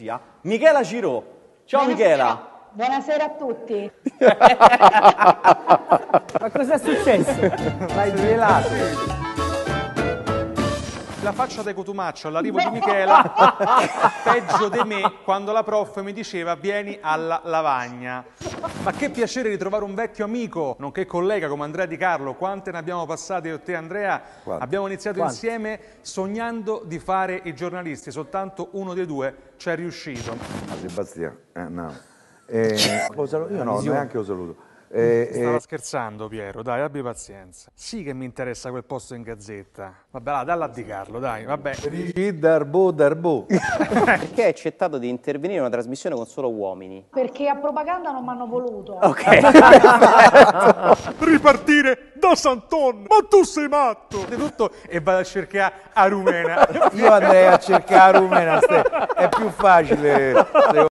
Michela Ciro. Ciao Michela. Buonasera a tutti. Ma cosa è successo? L'hai svelato. La faccia da cotumaccio all'arrivo di Michela, peggio di me quando la prof mi diceva vieni alla lavagna. Ma che piacere ritrovare un vecchio amico, nonché collega come Andrea Di Carlo. Quante ne abbiamo passate io e te, Andrea? Quante? Abbiamo iniziato insieme sognando di fare i giornalisti, soltanto uno dei due ci è riuscito. Sebastiano, no. Io no, neanche lo saluto. Stava scherzando Piero, dai, abbi pazienza. Sì che mi interessa quel posto in gazzetta. Vabbè, dalla a Di Carlo, dai, vabbè. Darbo. Perché hai accettato di intervenire in una trasmissione con solo uomini? Perché a propaganda non mi hanno voluto. Ok. Ripartire da Santon, ma tu sei matto! Di tutto e vado a cercare a Rumena. Io andrei a cercare Rumena, è più facile.